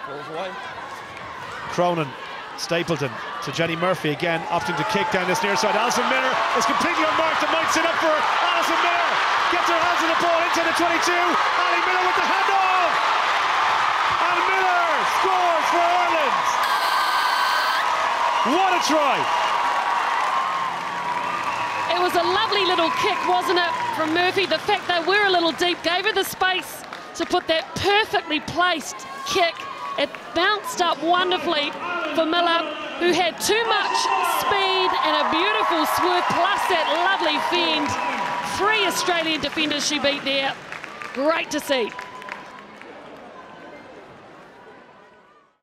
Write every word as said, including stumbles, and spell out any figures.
Cronin, Stapleton to Jenny Murphy again, opting to kick down this near side. Alison Miller is completely unmarked and might sit up for Alison Miller. Gets her hands on the ball into the twenty-two. Ali Miller with the handoff. And Miller scores for Ireland. What a try. It was a lovely little kick, wasn't it, from Murphy? The fact they were a little deep gave her the space to put that perfectly placed kick. It bounced up wonderfully for Miller, who had too much speed and a beautiful swerve, plus that lovely fend. Three Australian defenders she beat there. Great to see.